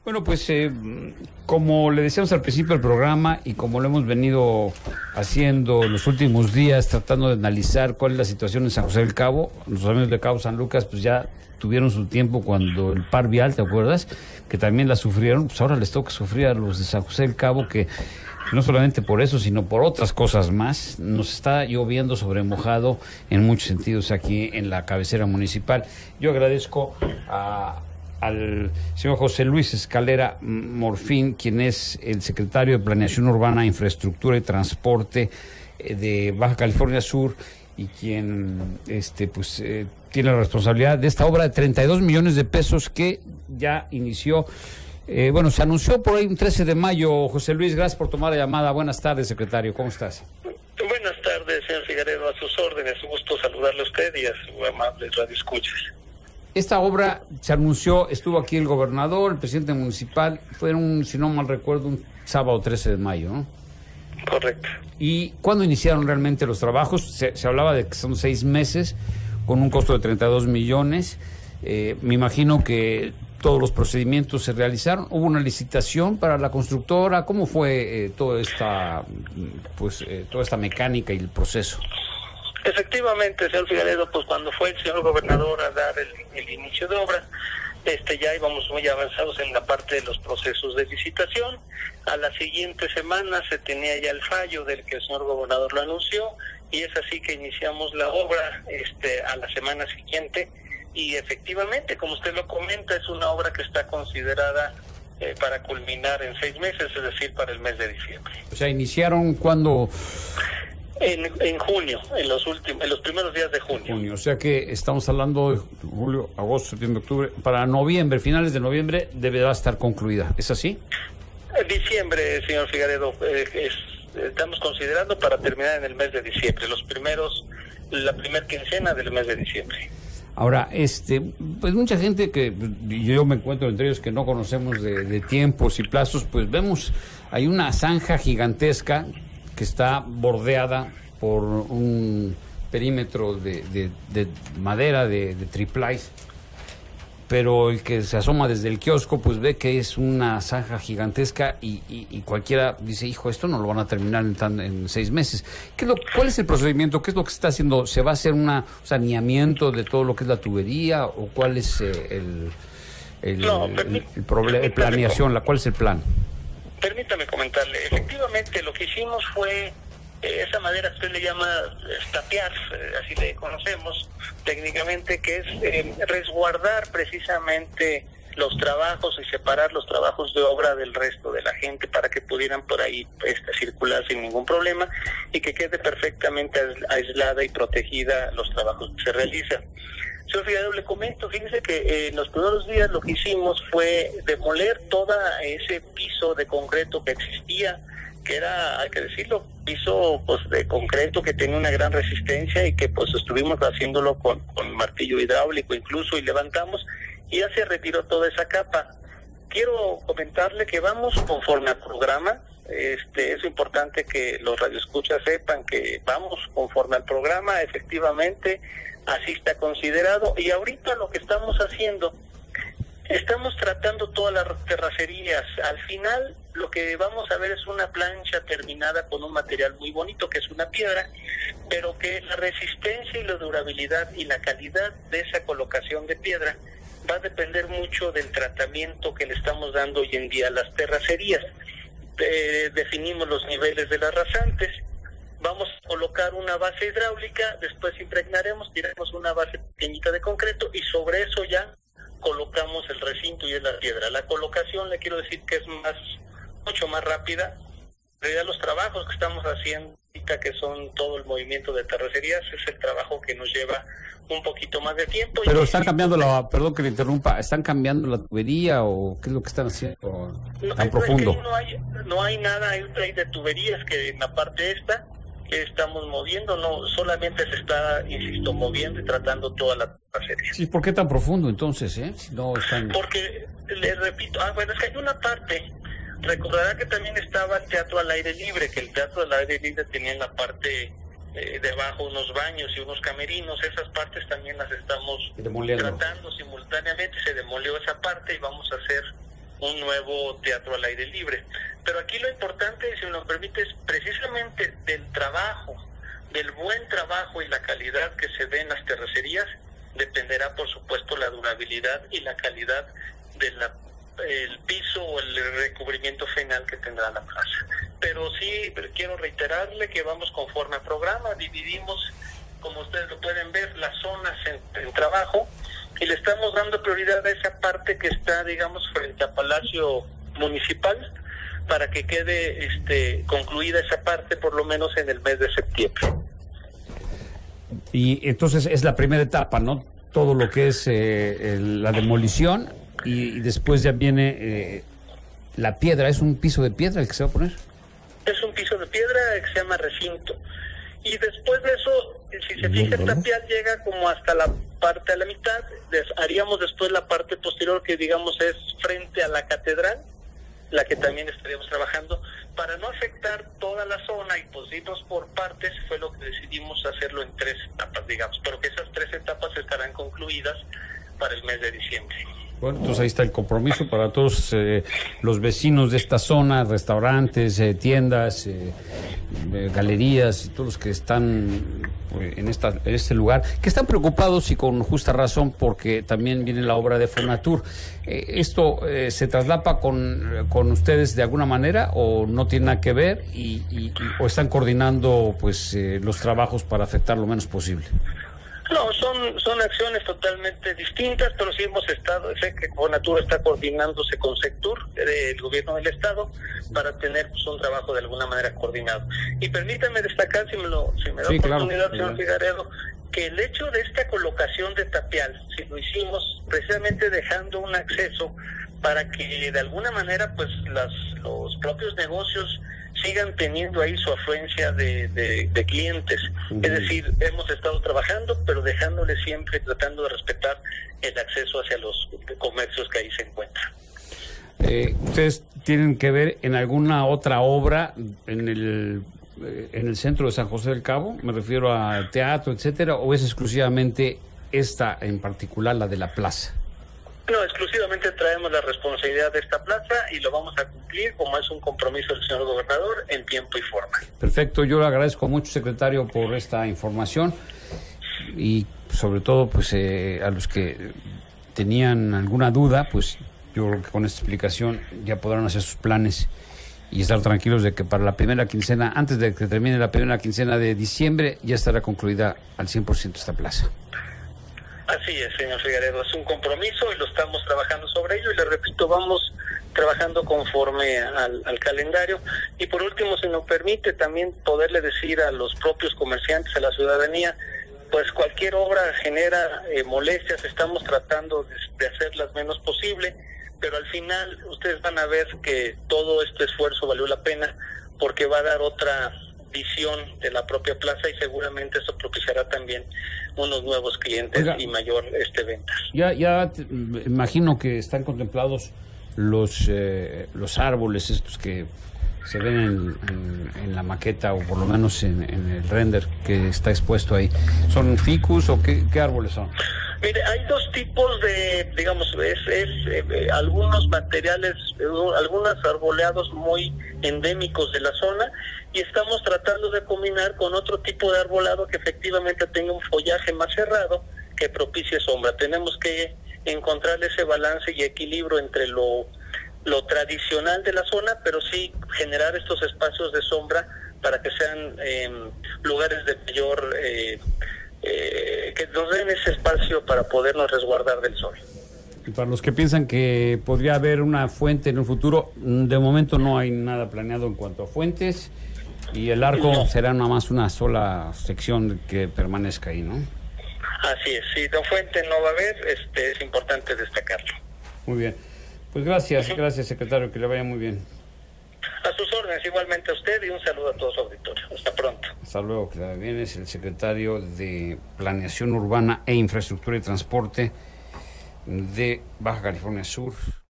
Bueno, pues como le decíamos al principio del programa y como lo hemos venido haciendo en los últimos días, tratando de analizar cuál es la situación en San José del Cabo, los amigos de Cabo San Lucas pues ya tuvieron su tiempo cuando el par vial, ¿te acuerdas? Que también la sufrieron, pues ahora les toca sufrir a los de San José del Cabo, que no solamente por eso, sino por otras cosas más. Nos está lloviendo sobre mojado en muchos sentidos aquí en la cabecera municipal. Yo agradezco al señor José Luis Escalera Morfín, quien es el secretario de Planeación Urbana, Infraestructura y Transporte de Baja California Sur, y quien tiene la responsabilidad de esta obra de 32 millones de pesos que ya inició. Se anunció por ahí un 13 de mayo. José Luis, gracias por tomar la llamada. Buenas tardes, secretario. ¿Cómo estás? Buenas tardes, señor Figueredo, a sus órdenes. Un gusto saludarle a usted y a su amable radioescuchas. Esta obra se anunció, estuvo aquí el gobernador, el presidente municipal, fueron, si no mal recuerdo, un sábado 13 de mayo, ¿no? Correcto. ¿Y cuándo iniciaron realmente los trabajos? Se hablaba de que son 6 meses, con un costo de 32 millones. Me imagino que todos los procedimientos se realizaron. ¿Hubo una licitación para la constructora? ¿Cómo fue toda esta mecánica y el proceso? Efectivamente, señor Figueredo, pues cuando fue el señor gobernador a dar el inicio de obra, ya íbamos muy avanzados en la parte de los procesos de licitación. A la siguiente semana se tenía ya el fallo del que el señor gobernador lo anunció, y es así que iniciamos la obra a la semana siguiente. Y efectivamente, como usted lo comenta, es una obra que está considerada para culminar en 6 meses, es decir, para el mes de diciembre. O sea, ¿iniciaron cuándo? En junio, en los primeros días de junio. O sea que estamos hablando de julio, agosto, septiembre, octubre. Para noviembre, finales de noviembre, deberá estar concluida. ¿Es así? Diciembre, señor Figueredo, estamos considerando para terminar en el mes de diciembre, la primera quincena del mes de diciembre. Ahora, pues mucha gente que yo me encuentro entre ellos que no conocemos de tiempos y plazos, pues vemos, hay una zanja gigantesca que está bordeada por un perímetro de madera, de triplais, pero el que se asoma desde el kiosco pues ve que es una zanja gigantesca y cualquiera dice, hijo, esto no lo van a terminar en 6 meses. ¿Cuál es el procedimiento? ¿Qué es lo que se está haciendo? ¿Se va a hacer un saneamiento de todo lo que es la tubería? ¿O cuál es el planeación? ¿Cuál es el plan? Permítame comentarle, efectivamente lo que hicimos fue esa madera que usted le llama tapiar, así le conocemos técnicamente, que es resguardar precisamente los trabajos y separar los trabajos de obra del resto de la gente para que pudieran por ahí circular sin ningún problema y que quede perfectamente aislada y protegida los trabajos que se realizan. Señor Figueredo, le comento, fíjese que en los primeros días lo que hicimos fue demoler todo ese piso de concreto que existía, que era, hay que decirlo, piso pues de concreto que tenía una gran resistencia y que pues estuvimos haciéndolo con martillo hidráulico incluso, y levantamos y ya se retiró toda esa capa. Quiero comentarle que vamos conforme al programa. Es importante que los radioescuchas sepan que vamos conforme al programa, efectivamente, así está considerado, y ahorita lo que estamos haciendo, estamos tratando todas las terracerías. Al final lo que vamos a ver es una plancha terminada con un material muy bonito, que es una piedra, pero que la resistencia y la durabilidad y la calidad de esa colocación de piedra va a depender mucho del tratamiento que le estamos dando hoy en día a las terracerías. Definimos los niveles de las rasantes, vamos a colocar una base hidráulica, después impregnaremos, tiramos una base pequeñita de concreto y sobre eso ya colocamos el recinto y es la piedra. La colocación, le quiero decir que es mucho más rápida. En realidad los trabajos que estamos haciendo ahorita, que son todo el movimiento de terracerías, es el trabajo que nos lleva un poquito más de tiempo. Pero están cambiando perdón que le interrumpa, ¿están cambiando la tubería o qué es lo que están haciendo tan profundo? No hay nada, hay de tuberías que en la parte esta que estamos moviendo, no, solamente se está, insisto, moviendo y tratando toda la terracería. Sí, ¿por qué tan profundo entonces, No están... Porque, le repito, es que hay una parte, recordará que también estaba el teatro al aire libre, que el teatro al aire libre tenía en la parte debajo unos baños y unos camerinos. Esas partes también las estamos tratando simultáneamente. Se demolió esa parte y vamos a hacer un nuevo teatro al aire libre. Pero aquí lo importante, si me lo permite, es precisamente del trabajo, del buen trabajo y la calidad que se ve en las terracerías, dependerá por supuesto la durabilidad y la calidad del piso o el recubrimiento final que tendrá la plaza. Pero sí quiero reiterarle que vamos conforme al programa, dividimos, como ustedes lo pueden ver, las zonas en trabajo, y le estamos dando prioridad a esa parte que está, digamos, frente a Palacio Municipal, para que quede concluida esa parte por lo menos en el mes de septiembre. Y entonces es la primera etapa, ¿no? Todo lo que es la demolición, y después ya viene la piedra. ¿Es un piso de piedra el que se va a poner? Es un piso de piedra que se llama recinto. Y después de eso, si se fija, el tapial llega como hasta la parte a la mitad. Haríamos después la parte posterior, que digamos es frente a la catedral, la que también estaríamos trabajando, para no afectar toda la zona y pues irnos por partes. Fue lo que decidimos hacerlo en 3 etapas, digamos, pero que esas 3 etapas estarán concluidas para el mes de diciembre. Bueno, entonces ahí está el compromiso para todos los vecinos de esta zona, restaurantes, tiendas, galerías, y todos los que están en este lugar, que están preocupados y con justa razón, porque también viene la obra de Fonatur. ¿Esto se traslapa con ustedes de alguna manera o no tiene nada que ver o están coordinando pues los trabajos para afectar lo menos posible? No, son acciones totalmente distintas, pero sí hemos estado, sé que Fonatur está coordinándose con Sectur, el gobierno del estado, para tener pues, un trabajo de alguna manera coordinado. Y permítame destacar, si me da oportunidad, claro, señor Figaredo, que el hecho de esta colocación de tapial, si lo hicimos precisamente dejando un acceso para que de alguna manera pues los propios negocios sigan teniendo ahí su afluencia de clientes. Es decir, hemos estado trabajando, pero dejándole siempre, tratando de respetar el acceso hacia los comercios que ahí se encuentran. ¿Ustedes tienen que ver en alguna otra obra en el centro de San José del Cabo? Me refiero a teatro, etcétera, ¿o es exclusivamente esta en particular, la de la plaza? No, exclusivamente traemos la responsabilidad de esta plaza y lo vamos a cumplir, como es un compromiso del señor gobernador, en tiempo y forma. Perfecto, yo le agradezco mucho, secretario, por esta información, y sobre todo pues a los que tenían alguna duda, pues yo creo que con esta explicación ya podrán hacer sus planes y estar tranquilos de que para la primera quincena, antes de que termine la primera quincena de diciembre, ya estará concluida al 100% esta plaza. Así es, señor Figueredo, es un compromiso y lo estamos trabajando sobre ello, y le repito, vamos trabajando conforme al calendario. Y por último, si nos permite también poderle decir a los propios comerciantes, a la ciudadanía, pues cualquier obra genera molestias, estamos tratando de hacerlas menos posible, pero al final ustedes van a ver que todo este esfuerzo valió la pena, porque va a dar otra visión de la propia plaza y seguramente eso propiciará también unos nuevos clientes. Oiga, y mayor ventas. Ya imagino que están contemplados los árboles estos que se ven en la maqueta, o por lo menos en el render que está expuesto ahí. ¿Son ficus o qué árboles son? Mire, hay 2 tipos de, digamos, algunos materiales, algunos arboleados muy endémicos de la zona, y estamos tratando de combinar con otro tipo de arbolado que efectivamente tenga un follaje más cerrado, que propicie sombra. Tenemos que encontrar ese balance y equilibrio entre lo tradicional de la zona, pero sí generar estos espacios de sombra para que sean lugares de mayor... que nos den ese espacio para podernos resguardar del sol. Y para los que piensan que podría haber una fuente en el futuro, de momento no hay nada planeado en cuanto a fuentes, y el arco será nada más una sola sección que permanezca ahí, ¿no? Así es, si de fuente no va a haber, es importante destacarlo. Muy bien, pues gracias, secretario, que le vaya muy bien. A sus órdenes, igualmente a usted, y un saludo a todo su auditorio. Hasta pronto. Hasta luego, que le vaya bien. Es el secretario de Planeación Urbana e Infraestructura y Transporte de Baja California Sur.